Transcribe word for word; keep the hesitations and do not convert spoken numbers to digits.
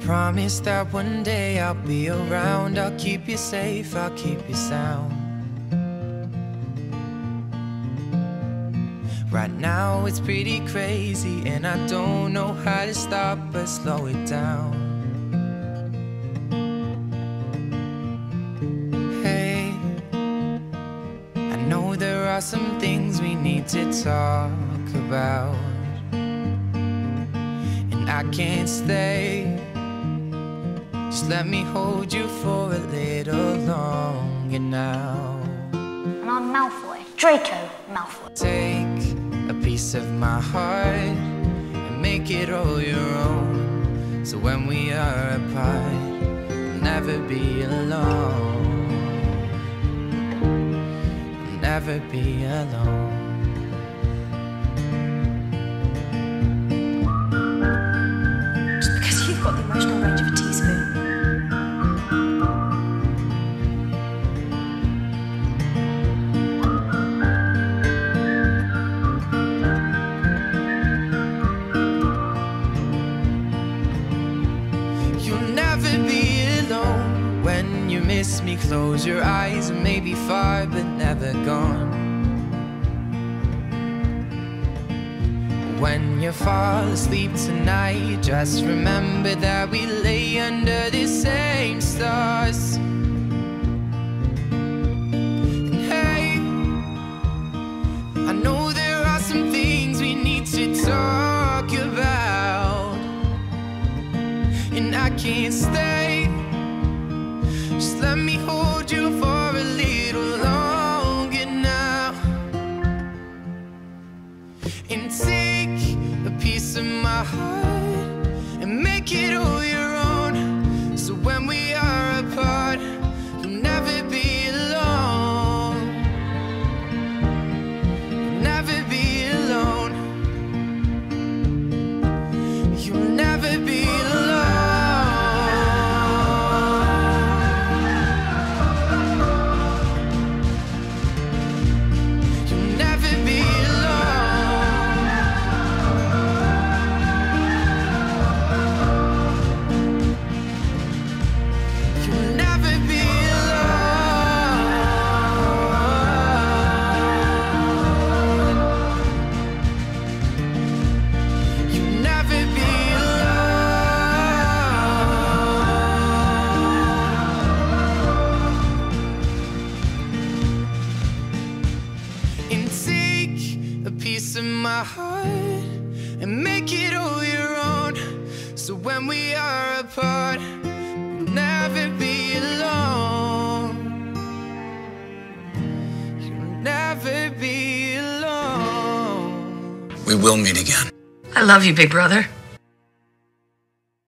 promise that one day I'll be around. I'll keep you safe, I'll keep you sound. Right now it's pretty crazy, and I don't know how to stop but slow it down. Hey, I know there are some things we need to talk about, and I can't stay. Just let me hold you for a little longer now. And I'm Malfoy, Draco Malfoy. Take a piece of my heart and make it all your own, so when we are apart, you'll never be alone. You'll never be alone. Just because you've got the emotional range of a teaspoon. You'll never be alone. When you miss me, close your eyes and maybe far but never gone. When you fall asleep tonight, just remember that we lay under the same stars. And hey, I know there are some things we need to talk about, and I can't stay. Just let me hold you for a little longer now, and take a piece of my heart and make it all your own, so when we are apart, you'll never be alone. You'll never be alone. You'll never be alone. And take a piece of my heart and make it all your own, so when we are apart, you'll never be alone. You'll never be alone. We will meet again. I love you, big brother.